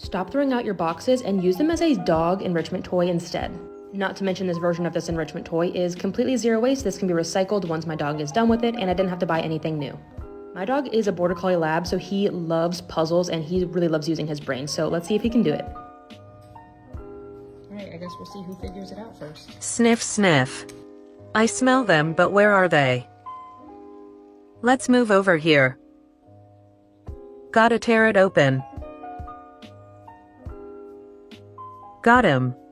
Stop throwing out your boxes and use them as a dog enrichment toy instead. Not to mention, this version of this enrichment toy is completely zero waste. This can be recycled once my dog is done with it, and I didn't have to buy anything new. My dog is a Border Collie Lab, so he loves puzzles and he really loves using his brain. So let's see if he can do it. All right, I guess we'll see who figures it out first. Sniff, sniff. I smell them, but where are they? Let's move over here. Gotta tear it open. Got him.